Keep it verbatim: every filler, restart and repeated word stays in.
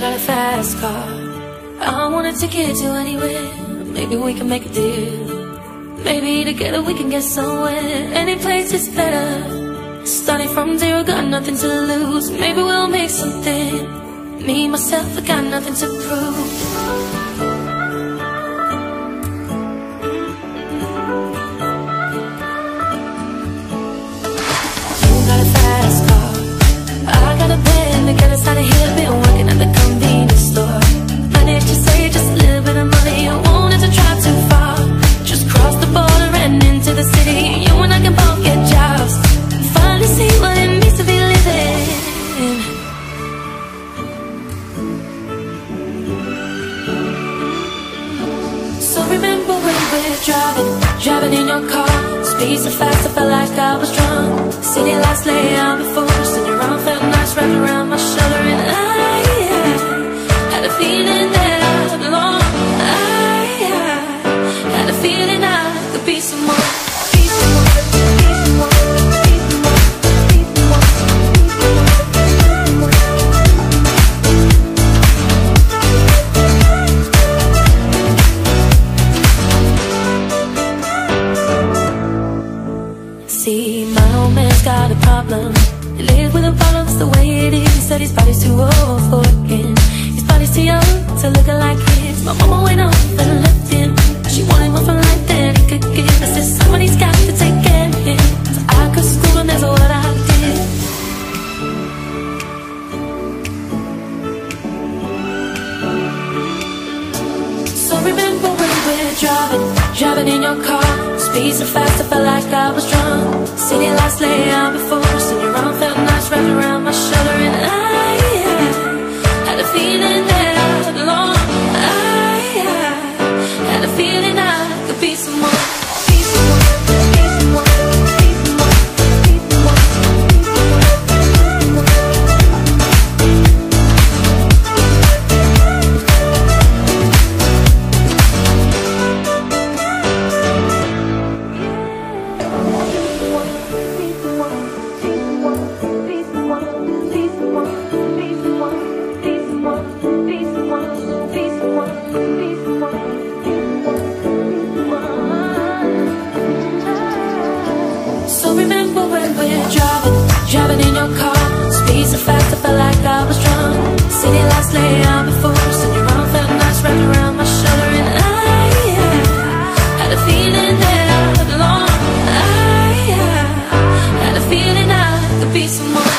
got a fast car. I wanna take you to anywhere. Maybe we can make a deal. Maybe together we can get somewhere. Any place is better. Starting from zero, got nothing to lose. Maybe we'll make something. Me, myself, I got nothing to prove. You got a fast car. I got a plan to get us out of here. Been working at the convenience store. Managed to save just a little bit of money. I wanted to drive too far. Just cross the border and into the city. You and I can both get jobs. Finally see what it means to be living. So remember when we're driving, driving in your car. Speed so fast I felt like I was drunk. City lights lay out before us, and your arm felt nice wrapped around my shoulder. And I yeah, had a feeling that I belong. I yeah, had a feeling I could be someone. Be someone, be someone, be someone, be someone, See, my old man's got a problem. He lives with a problem, that's the way it is. He said his body's too old for working. His body's too young to look like his. My mama went off and left him. She wanted one from life that he could give. I said somebody's got to take care of him. So I could school him, that's what I did. So remember when we're driving, driving in your car. Speed so fast I felt like I was drunk. City lights lay out before us, and your arm felt nice wrapped around my shoulder. And I yeah, had a feeling that I belong. I yeah, had a feeling I could be someone. Be someone, be someone, be someone, be someone, So remember when we're driving, driving in your car. Speed so fast I felt like I was drunk. City lights lay out before us, and your arm felt nice wrapped around my shoulder. And I yeah, had a feeling that I belong. I yeah, had a feeling I could be someone.